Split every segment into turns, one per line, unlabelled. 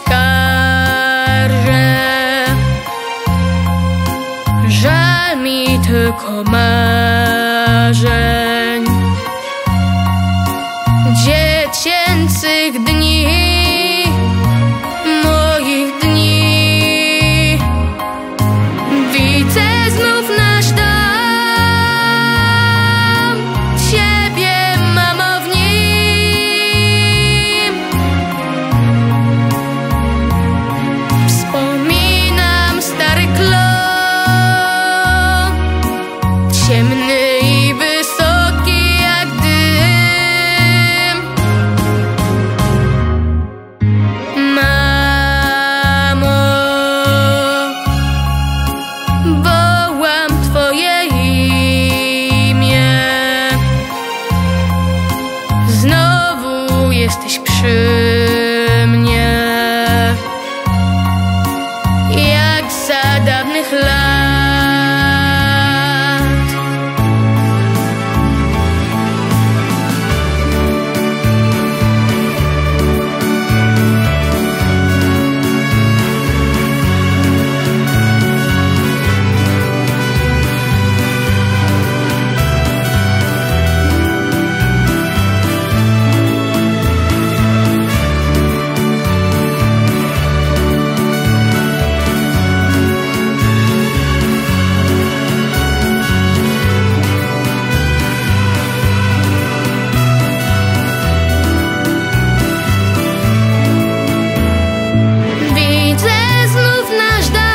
skarżę. Żal mi tylko marzeń, dziecięcych dni, moich dni. Widzę znów nasz dom, Ciebie, mamo, w nim. Wspominam stary klon, ciemny i wysoki jak dym. Mamo, wołam Twoje imię. Znowu jesteś przy mnie, jak za dawnych lat. Widzę znów nasz dom,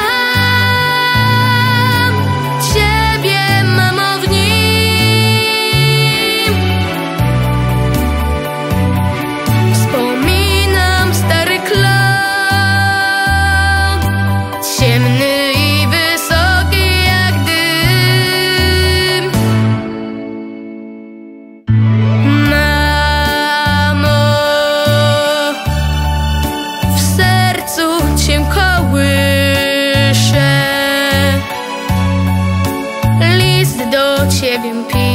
Ciebie, mamo, w nim. Wspominam stary klon, ciemny i wysoki jak dym. Mamo, w sercu Cię kołyszę, list do Ciebie piszę.